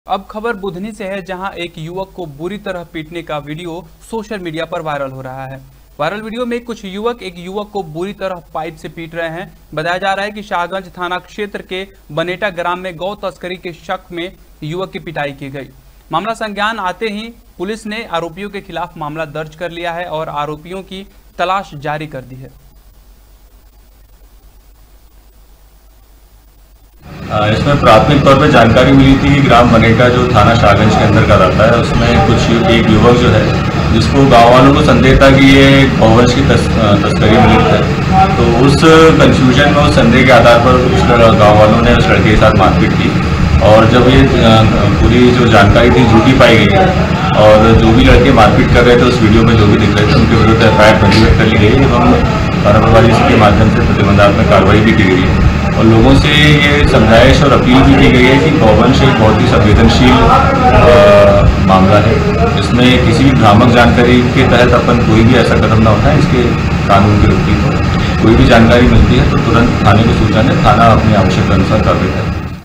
अब खबर बुधनी से है, जहां एक युवक को बुरी तरह पीटने का वीडियो सोशल मीडिया पर वायरल हो रहा है। वायरल वीडियो में कुछ युवक एक युवक को बुरी तरह पाइप से पीट रहे हैं। बताया जा रहा है कि शाहगंज थाना क्षेत्र के बनेटा ग्राम में गौ तस्करी के शक में युवक की पिटाई की गई। मामला संज्ञान आते ही पुलिस ने आरोपियों के खिलाफ मामला दर्ज कर लिया है और आरोपियों की तलाश जारी कर दी है। इसमें प्राथमिक तौर पर जानकारी मिली थी कि ग्राम बनेटा जो थाना शाहगंज के अंदर का रहता है, उसमें एक युवक जो है जिसको गांव वालों को संदेह था कि ये गौवंश की तस्करी में लिप्त है। तो उस कंफ्यूजन में, उस संदेह के आधार पर उस गाँव वालों ने उस लड़के के साथ मारपीट की। और जब ये पूरी जो जानकारी थी झूठी पाई गई है और जो भी लड़के मारपीट कर रहे थे उस वीडियो में जो भी दिख रहे थे, उनके विरुद्ध FIR पंजीकृत कर ली गई एवं थाना प्रभारी के माध्यम से प्रतिबंधात्मक कार्रवाई भी की गई है। और लोगों से ये समझाइश और अपील भी की गई है कि गौवंश एक बहुत ही संवेदनशील मामला है। इसमें किसी भी भ्रामक जानकारी के तहत अपन कोई भी ऐसा कदम न उठाएं, इसके कानून के विपरीत हो। कोई भी जानकारी मिलती है तो तुरंत थाने को सूचना दें, थाना अपनी आवश्यकता अनुसार कार्रवाई करे।